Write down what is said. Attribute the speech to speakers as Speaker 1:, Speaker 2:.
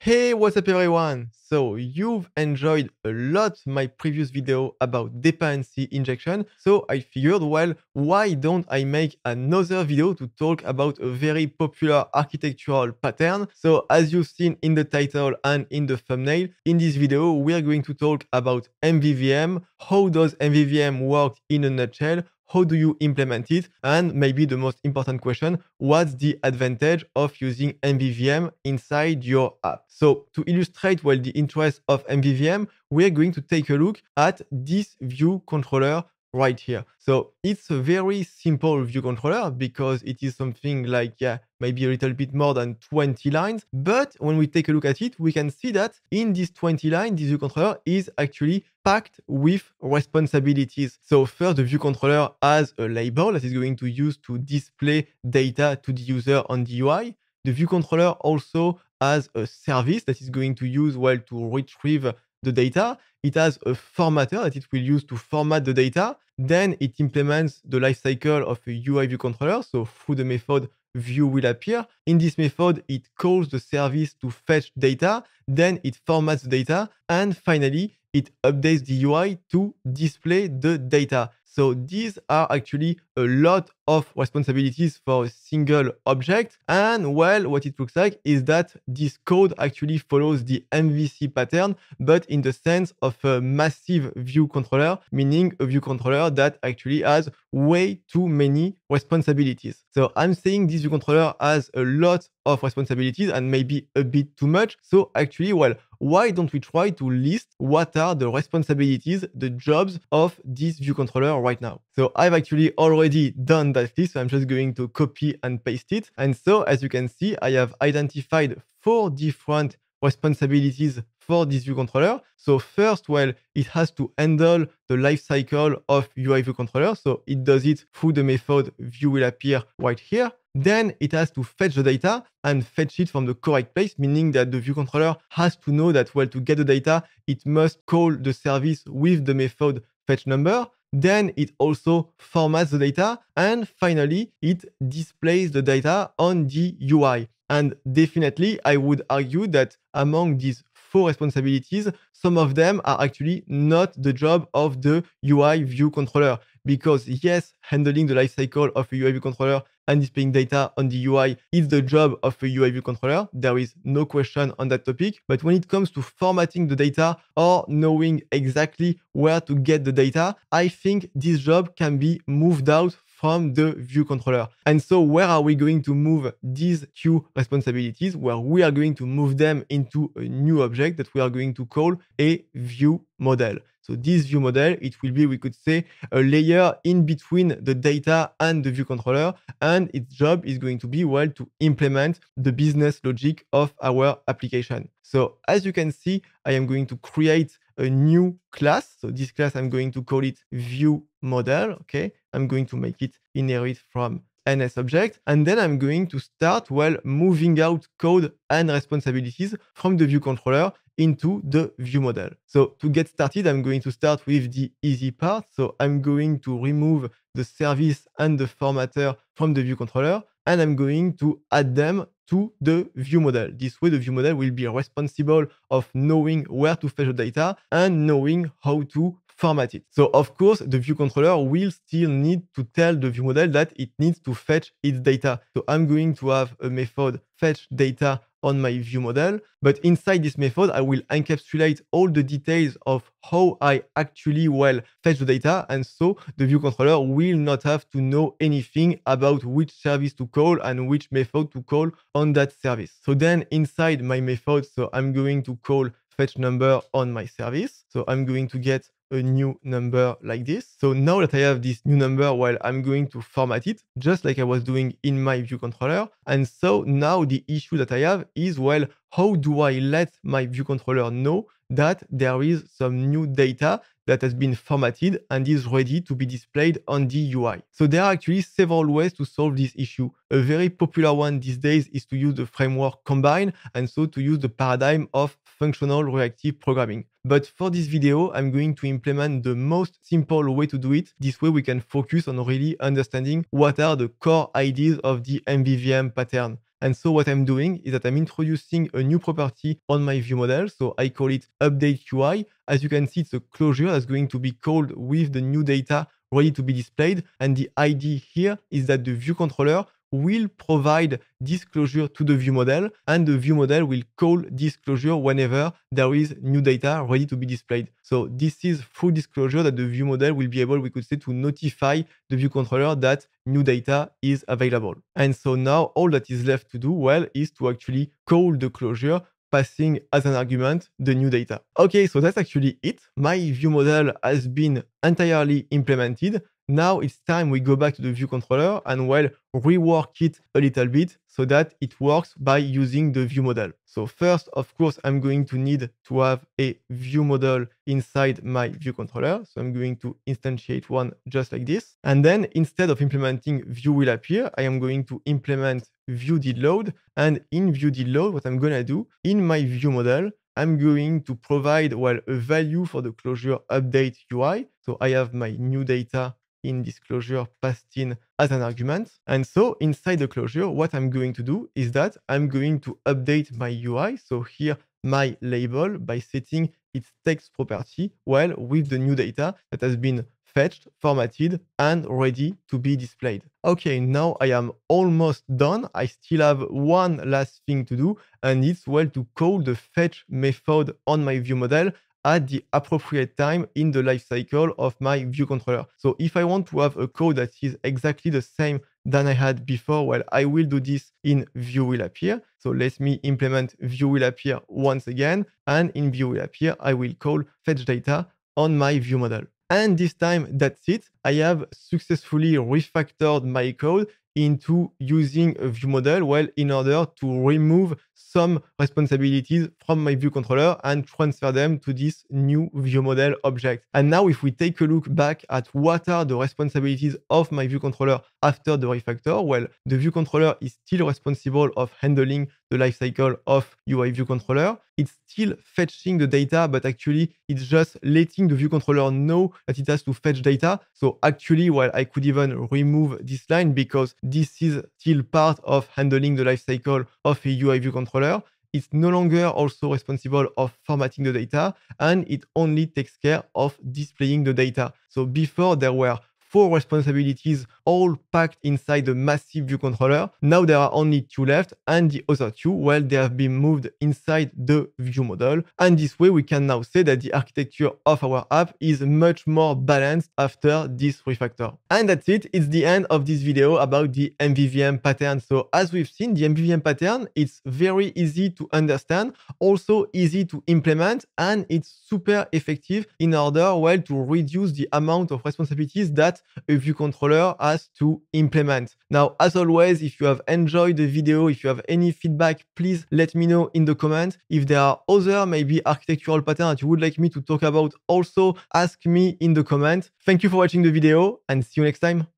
Speaker 1: Hey, what's up everyone? So you've enjoyed a lot my previous video about dependency injection, so I figured, well, why don't I make another video to talk about a very popular architectural pattern? So as you've seen in the title and in the thumbnail, in this video we are going to talk about MVVM, how does MVVM work in a nutshell, how do you implement it? And maybe the most important question, what's the advantage of using MVVM inside your app? So to illustrate well the interest of MVVM, we're going to take a look at this view controller right here. So it's a very simple view controller because it is something like, yeah, maybe a little bit more than 20 lines. But when we take a look at it, we can see that in this 20 lines, this view controller is actually packed with responsibilities. So first, the view controller has a label that is going to use to display data to the user on the UI. The view controller also has a service that is going to use well to retrieve the data. It has a formatter that it will use to format the data. Then it implements the lifecycle of a UI view controller. So through the method view will appear. In this method, it calls the service to fetch data. Then it formats the data. And finally, it updates the UI to display the data. So these are actually a lot of responsibilities for a single object. And well, what it looks like is that this code actually follows the MVC pattern, but in the sense of a massive view controller, meaning a view controller that actually has way too many responsibilities. So I'm saying this view controller has a lot of responsibilities and maybe a bit too much. So actually, well, why don't we try to list what are the responsibilities, the jobs of this view controller right now? So I've actually already done that list, so I'm just going to copy and paste it. And so as you can see, I have identified 4 different responsibilities for this view controller. So first, well, it has to handle the life cycle of UI view controller. So it does it through the method view will appear right here. Then it has to fetch the data and fetch it from the correct place, meaning that the view controller has to know that, well, to get the data, it must call the service with the method fetch number. Then it also formats the data. And finally, it displays the data on the UI. And definitely, I would argue that among these 4 responsibilities, some of them are actually not the job of the UI view controller. Because yes, handling the lifecycle of a UI view controller and displaying data on the UI is the job of a UI view controller. There is no question on that topic. But when it comes to formatting the data or knowing exactly where to get the data, I think this job can be moved out from the view controller. And so where are we going to move these 2 responsibilities? Well, we are going to move them into a new object that we are going to call a view model. So this view model, it will be, we could say, a layer in between the data and the view controller. And its job is going to be, well, to implement the business logic of our application. So as you can see, I am going to create a new class. So this class, I'm going to call it view model. Okay, I'm going to make it inherit from NS object. And then I'm going to start, well, moving out code and responsibilities from the view controller into the view model. So to get started, I'm going to start with the easy part. So I'm going to remove the service and the formatter from the view controller, and I'm going to add them to the view model. This way, the view model will be responsible of knowing where to fetch the data and knowing how to format it. So of course, the view controller will still need to tell the view model that it needs to fetch its data. So I'm going to have a method fetch data on my view model, but inside this method, I will encapsulate all the details of how I actually, well, fetch the data. And so the view controller will not have to know anything about which service to call and which method to call on that service. So then inside my method, so I'm going to call fetch number on my service. So I'm going to get a new number like this. So now that I have this new number, well, I'm going to format it just like I was doing in my view controller. And so now the issue that I have is, well, how do I let my view controller know that there is some new data that has been formatted and is ready to be displayed on the UI? So there are actually several ways to solve this issue. A very popular one these days is to use the framework Combine, and so to use the paradigm of functional reactive programming. But for this video, I'm going to implement the most simple way to do it. This way we can focus on really understanding what are the core ideas of the MVVM pattern. And so what I'm doing is that I'm introducing a new property on my view model. So I call it update UI. As you can see, it's a closure that's going to be called with the new data ready to be displayed. And the idea here is that the view controller will provide this closure to the view model, and the view model will call this closure whenever there is new data ready to be displayed. So this is through this closure that the view model will be able, we could say, to notify the view controller that new data is available. And so now all that is left to do, well, is to actually call the closure, passing as an argument the new data. Okay, so that's actually it. My view model has been entirely implemented. Now it's time we go back to the view controller and, well, rework it a little bit so that it works by using the view model. So first, of course, I'm going to need to have a view model inside my view controller. So I'm going to instantiate one just like this. And then instead of implementing view will appear, I am going to implement view did load. And in view did load, what I'm going to do in my view model, I'm going to provide, well, a value for the closure update UI. So I have my new data in this closure passed in as an argument. And so inside the closure, what I'm going to do is that I'm going to update my UI. So here, my label by setting its text property, well, with the new data that has been fetched, formatted, and ready to be displayed. Okay, now I am almost done. I still have one last thing to do, and it's, well, to call the fetch method on my view model at the appropriate time in the life cycle of my view controller. So if I want to have a code that is exactly the same than I had before, well, I will do this in view will appear. So let me implement view will appear once again, and in view will appear, I will call fetch data on my view model. And this time, that's it. I have successfully refactored my code into using a view model, well, in order to remove some responsibilities from my view controller and transfer them to this new view model object. And now if we take a look back at what are the responsibilities of my view controller after the refactor, well, the view controller is still responsible of handling the lifecycle of UI view controller. It's still fetching the data, but actually it's just letting the view controller know that it has to fetch data. So actually, well, I could even remove this line because this is still part of handling the lifecycle of a UI view controller. It's no longer also responsible of formatting the data, and it only takes care of displaying the data. So before there were 4 responsibilities all packed inside the massive view controller. Now there are only 2 left, and the other 2, well, they have been moved inside the view model. And this way we can now say that the architecture of our app is much more balanced after this refactor. And that's it. It's the end of this video about the MVVM pattern. So as we've seen, the MVVM pattern, it's very easy to understand, also easy to implement, and it's super effective in order, well, to reduce the amount of responsibilities that a view controller has to implement. Now, as always, if you have enjoyed the video, if you have any feedback, please let me know in the comments. If there are other maybe architectural patterns that you would like me to talk about, also ask me in the comments. Thank you for watching the video, and see you next time.